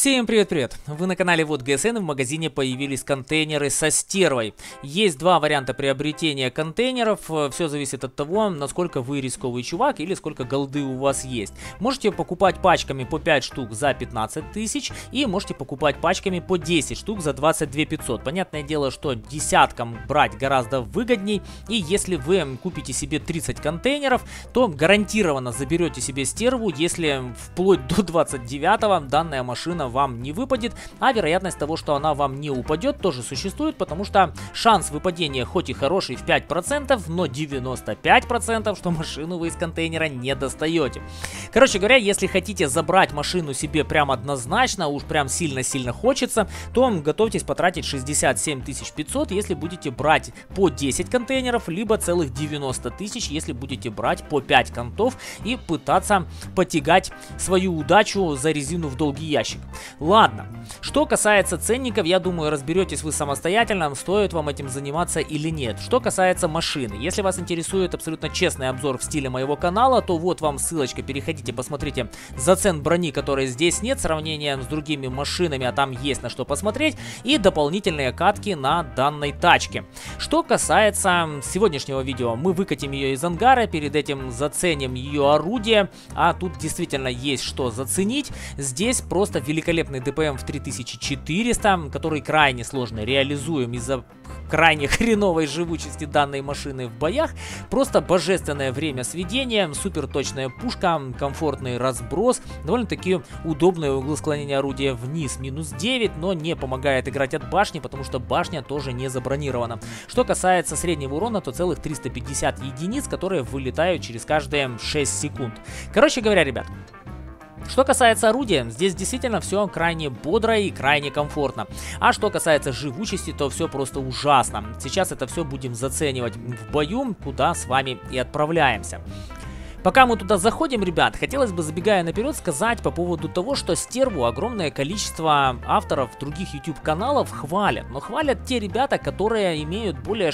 Всем привет-привет! Вы на канале Вот ГСН, и в магазине появились контейнеры со стервой. Есть два варианта приобретения контейнеров, все зависит от того, насколько вы рисковый чувак или сколько голды у вас есть. Можете покупать пачками по 5 штук за 15 тысяч и можете покупать пачками по 10 штук за 22 500. Понятное дело, что десяткам брать гораздо выгодней, и если вы купите себе 30 контейнеров, то гарантированно заберете себе стерву, если вплоть до 29-го данная машина вам не выпадет, а вероятность того, что она вам не упадет, тоже существует, потому что шанс выпадения хоть и хороший в 5%, но 95%, что машину вы из контейнера не достаете. Короче говоря, если хотите забрать машину себе прям однозначно, уж прям сильно-сильно хочется, то готовьтесь потратить 67 500, если будете брать по 10 контейнеров, либо целых 90 тысяч, если будете брать по 5 контов и пытаться потягать свою удачу за резину в долгий ящик. Ладно, что касается ценников, я думаю, разберетесь вы самостоятельно, стоит вам этим заниматься или нет. Что касается машины, если вас интересует абсолютно честный обзор в стиле моего канала, то вот вам ссылочка, переходите, посмотрите зацен брони, которой здесь нет, сравнение с другими машинами, а там есть на что посмотреть, и дополнительные катки на данной тачке. Что касается сегодняшнего видео, мы выкатим ее из ангара, перед этим заценим ее орудие, а тут действительно есть что заценить. Здесь просто великолепный ДПМ в 3400, который крайне сложно реализуем из-за крайне хреновой живучести данной машины в боях. Просто божественное время сведения, супер точная пушка, комфортный разброс, довольно-таки удобные углы склонения орудия вниз, минус 9, но не помогает играть от башни, потому что башня тоже не забронирована. Что касается среднего урона, то целых 350 единиц, которые вылетают через каждые 6 секунд. Короче говоря, ребят, что касается орудия, здесь действительно все крайне бодро и крайне комфортно. А что касается живучести, то все просто ужасно. Сейчас это все будем заценивать в бою, куда с вами и отправляемся. Пока мы туда заходим, ребят, хотелось бы, забегая наперед, сказать по поводу того, что стерву огромное количество авторов других YouTube каналов хвалят. Но хвалят те ребята, которые имеют более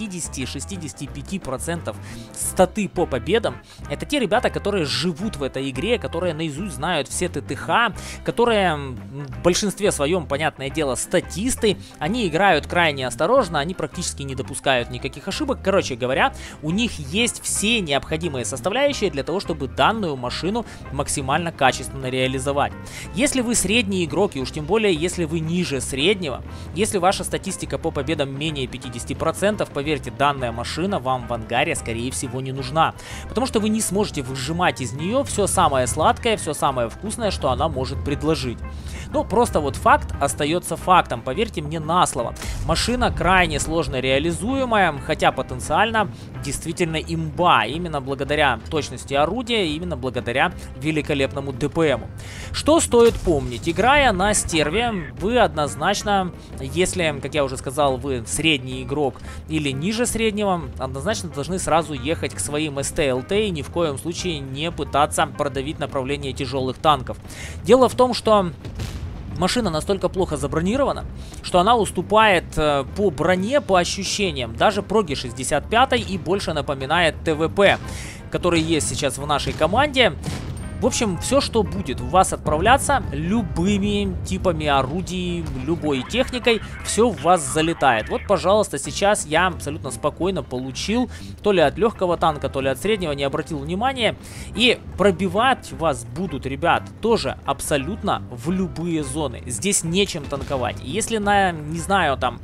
60-65% статы по победам. Это те ребята, которые живут в этой игре, которые наизусть знают все ТТХ, которые в большинстве своем, понятное дело, статисты. Они играют крайне осторожно, они практически не допускают никаких ошибок. Короче говоря, у них есть все необходимые составляющие для того, чтобы данную машину максимально качественно реализовать. Если вы средний игрок, и уж тем более, если вы ниже среднего, если ваша статистика по победам менее 50%, поверьте, данная машина вам в ангаре, скорее всего, не нужна. Потому что вы не сможете выжимать из нее все самое сладкое, все самое вкусное, что она может предложить. Ну, просто вот факт остается фактом, поверьте мне на слово. Машина крайне сложно реализуемая, хотя потенциально действительно имба, именно благодаря точности орудия, именно благодаря великолепному ДПМу. Что стоит помнить? Играя на стерве, вы однозначно, если, как я уже сказал, вы средний игрок или ниже среднего, однозначно должны сразу ехать к своим СТ-ЛТ и ни в коем случае не пытаться продавить направление тяжелых танков. Дело в том, что машина настолько плохо забронирована, что она уступает по броне, по ощущениям, даже проги 65 и больше напоминает ТВП, который есть сейчас в нашей команде. В общем, все, что будет у вас отправляться любыми типами орудий, любой техникой, все в вас залетает. Вот, пожалуйста, сейчас я абсолютно спокойно получил то ли от легкого танка, то ли от среднего, не обратил внимания. И пробивать вас будут, ребят, тоже абсолютно в любые зоны. Здесь нечем танковать. Если на, не знаю, там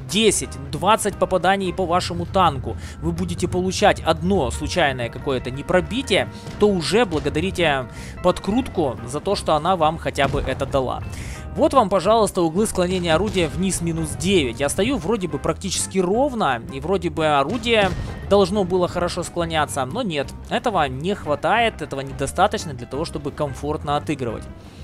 10-20 попаданий по вашему танку вы будете получать одно случайное какое-то непробитие, то уже благодарите подкрутку за то, что она вам хотя бы это дала. Вот вам, пожалуйста, углы склонения орудия вниз минус 9. Я стою вроде бы практически ровно, и вроде бы орудие должно было хорошо склоняться, но нет, этого не хватает, этого недостаточно для того, чтобы комфортно отыгрывать.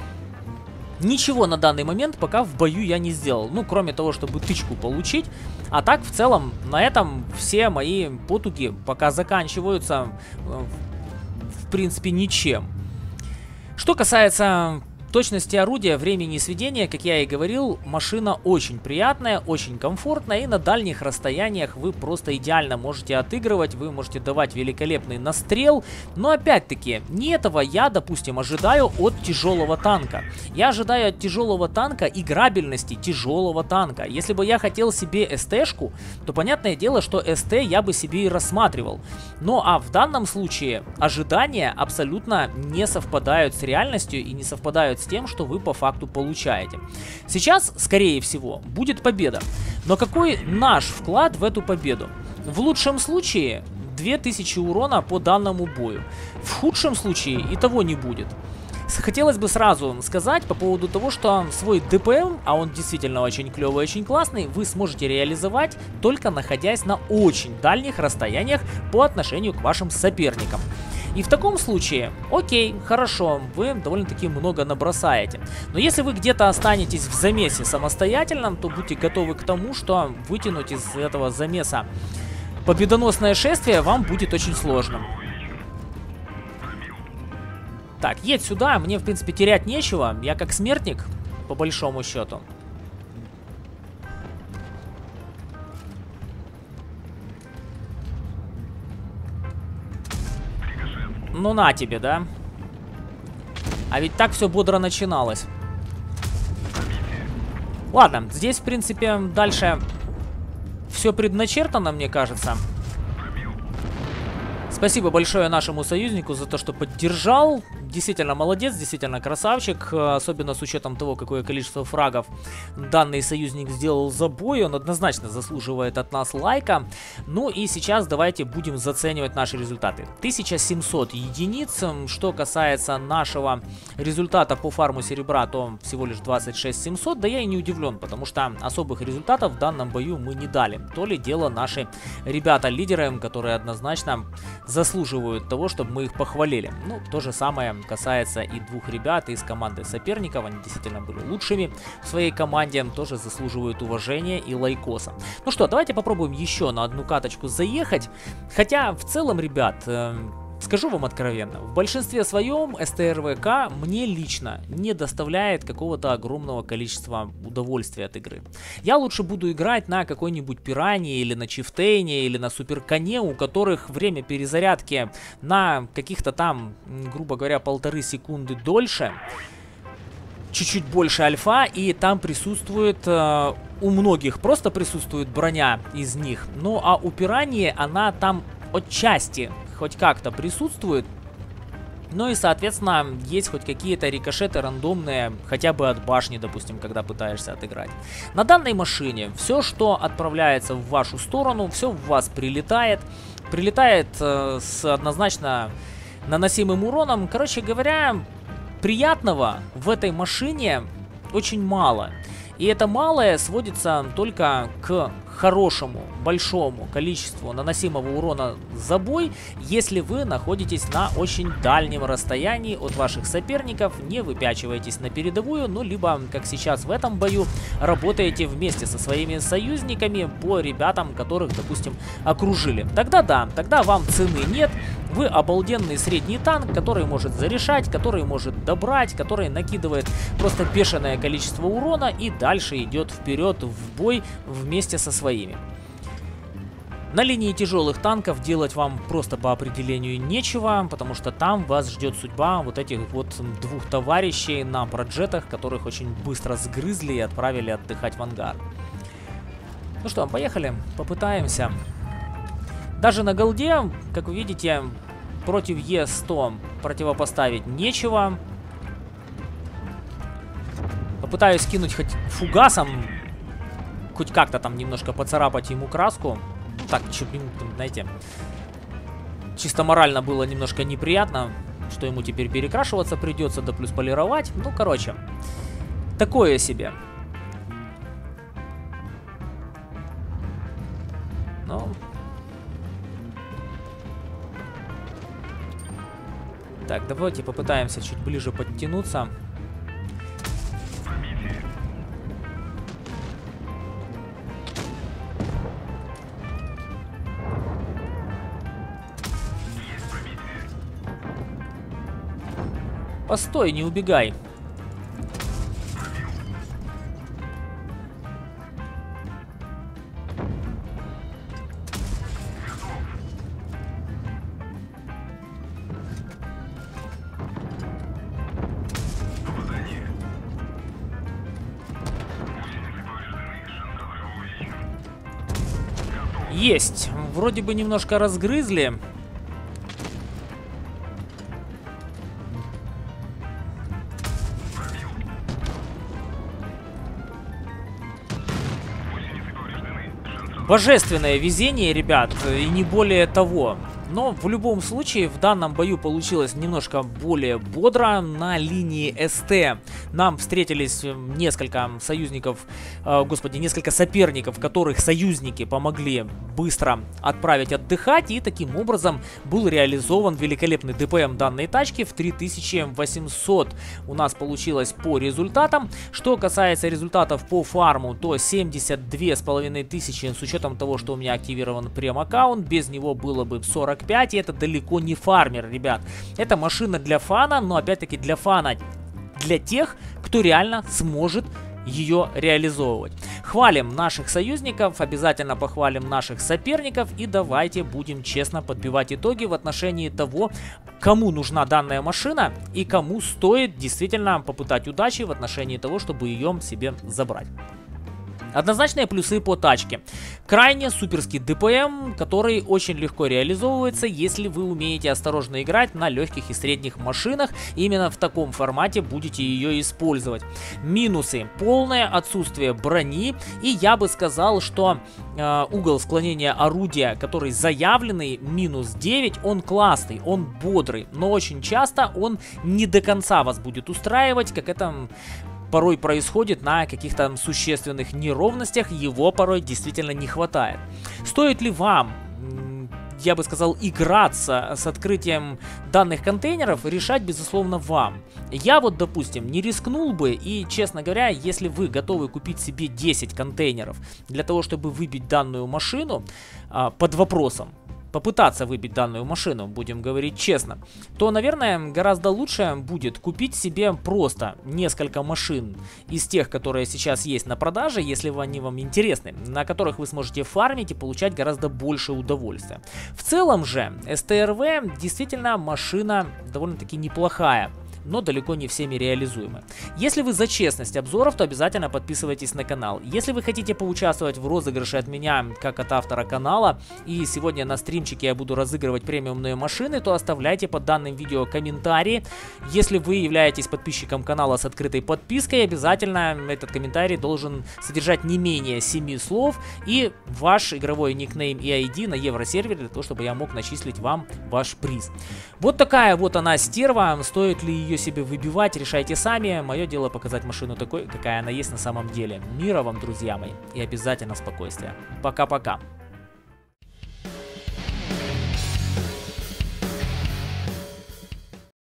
Ничего на данный момент пока в бою я не сделал, ну, кроме того, чтобы тычку получить. А так, в целом, на этом все мои потуги пока заканчиваются, в принципе, ничем. Что касается точности орудия, времени сведения, как я и говорил, машина очень приятная, очень комфортная, и на дальних расстояниях вы просто идеально можете отыгрывать, вы можете давать великолепный настрел, но опять-таки, не этого я, допустим, ожидаю от тяжелого танка. Я ожидаю от тяжелого танка играбельности тяжелого танка. Если бы я хотел себе СТ-шку, то понятное дело, что СТ я бы себе и рассматривал. Ну а в данном случае ожидания абсолютно не совпадают с реальностью и не совпадают с тем, что вы по факту получаете. Сейчас, скорее всего, будет победа. Но какой наш вклад в эту победу? В лучшем случае 2000 урона по данному бою. В худшем случае и того не будет. Хотелось бы сразу сказать по поводу того, что свой ДПМ, а он действительно очень клевый, очень классный, вы сможете реализовать только находясь на очень дальних расстояниях по отношению к вашим соперникам. И в таком случае, окей, хорошо, вы довольно-таки много набросаете. Но если вы где-то останетесь в замесе самостоятельно, то будьте готовы к тому, что вытянуть из этого замеса победоносное шествие вам будет очень сложно. Так, едь сюда, мне в принципе терять нечего, я как смертник, по большому счету. Ну на тебе, да? А ведь так все бодро начиналось. Ладно, здесь в принципе дальше все предначертано, мне кажется. Спасибо большое нашему союзнику за то, что поддержал. Действительно молодец, действительно красавчик. Особенно с учетом того, какое количество фрагов данный союзник сделал за бой. Он однозначно заслуживает от нас лайка. Ну и сейчас давайте будем заценивать наши результаты. 1700 единиц. Что касается нашего результата по фарму серебра, то всего лишь 26 700. Да я и не удивлен, потому что особых результатов в данном бою мы не дали. То ли дело наши ребята-лидеры, которые однозначно заслуживают того, чтобы мы их похвалили. Ну, то же самое касается и двух ребят из команды соперников. Они действительно были лучшими в своей команде, тоже заслуживают уважения и лайкоса. Ну что, давайте попробуем еще на одну каточку заехать. Хотя, в целом, ребят, скажу вам откровенно, в большинстве своем СТРВК мне лично не доставляет какого-то огромного количества удовольствия от игры. Я лучше буду играть на какой-нибудь Пиране или на Чифтейне или на Суперконе, у которых время перезарядки на каких-то там, грубо говоря, 1,5 секунды дольше. Чуть-чуть больше альфа, и там присутствует, у многих просто присутствует броня из них. Ну а у Пираньи она там отчасти хоть как-то присутствует. Ну и, соответственно, есть хоть какие-то рикошеты рандомные, хотя бы от башни, допустим, когда пытаешься отыграть. На данной машине все, что отправляется в вашу сторону, все в вас прилетает. Прилетает с однозначно наносимым уроном. Короче говоря, приятного в этой машине очень мало. И это малое сводится только к хорошему, большому количеству наносимого урона за бой, если вы находитесь на очень дальнем расстоянии от ваших соперников, не выпячиваетесь на передовую, ну, либо, как сейчас в этом бою, работаете вместе со своими союзниками по ребятам, которых, допустим, окружили. Тогда да, тогда вам цены нет. Вы обалденный средний танк, который может зарешать, который может добрать, который накидывает просто бешеное количество урона и дальше идет вперед в бой вместе со своими. На линии тяжелых танков делать вам просто по определению нечего, потому что там вас ждет судьба вот этих вот двух товарищей на проджетах, которых очень быстро сгрызли и отправили отдыхать в ангар. Ну что, поехали, попытаемся. Даже на голде, как вы видите, против Е100 противопоставить нечего. Попытаюсь кинуть хоть фугасом, хоть как-то там немножко поцарапать ему краску. Ну так, знаете, чисто морально было немножко неприятно, что ему теперь перекрашиваться придется, да плюс полировать. Ну, короче, такое себе. Ну... Так, давайте попытаемся чуть ближе подтянуться. Постой, не убегай. Есть. Вроде бы немножко разгрызли. Божественное везение, ребят, и не более того. Но в любом случае в данном бою получилось немножко более бодро. На линии СТ нам встретились несколько союзников, несколько соперников, которых союзники помогли быстро отправить отдыхать. И таким образом был реализован великолепный ДПМ данной тачки в 3800. У нас получилось по результатам. Что касается результатов по фарму, то 72,5 с учетом того, что у меня активирован прем-аккаунт. Без него было бы 45, и это далеко не фармер, ребят. Это машина для фана, но опять-таки для фана. Для тех, кто реально сможет ее реализовывать. Хвалим наших союзников, обязательно похвалим наших соперников и давайте будем честно подбивать итоги в отношении того, кому нужна данная машина и кому стоит действительно попытать удачи в отношении того, чтобы ее себе забрать. Однозначные плюсы по тачке. Крайне суперский ДПМ, который очень легко реализовывается, если вы умеете осторожно играть на легких и средних машинах. Именно в таком формате будете ее использовать. Минусы. Полное отсутствие брони. И я бы сказал, что угол склонения орудия, который заявленный, минус 9, он классный, он бодрый. Но очень часто он не до конца вас будет устраивать, как это порой происходит на каких-то существенных неровностях, его порой действительно не хватает. Стоит ли вам, я бы сказал, играться с открытием данных контейнеров, решать, безусловно, вам. Я вот, допустим, не рискнул бы, и, честно говоря, если вы готовы купить себе 10 контейнеров для того, чтобы выбить данную машину, под вопросом, попытаться выбить данную машину, будем говорить честно, то, наверное, гораздо лучше будет купить себе просто несколько машин из тех, которые сейчас есть на продаже, если они вам интересны, на которых вы сможете фармить и получать гораздо больше удовольствия. В целом же, СТРВ действительно машина довольно-таки неплохая, но далеко не всеми реализуемы. Если вы за честность обзоров, то обязательно подписывайтесь на канал. Если вы хотите поучаствовать в розыгрыше от меня, как от автора канала, и сегодня на стримчике я буду разыгрывать премиумные машины, то оставляйте под данным видео комментарии. Если вы являетесь подписчиком канала с открытой подпиской, обязательно этот комментарий должен содержать не менее 7 слов и ваш игровой никнейм и ID на евросервере, для того, чтобы я мог начислить вам ваш приз. Вот такая вот она стерва. Стоит ли ее себе выбивать, решайте сами. Мое дело показать машину такой, какая она есть на самом деле. Мира вам, друзья мои, и обязательно спокойствия. Пока-пока.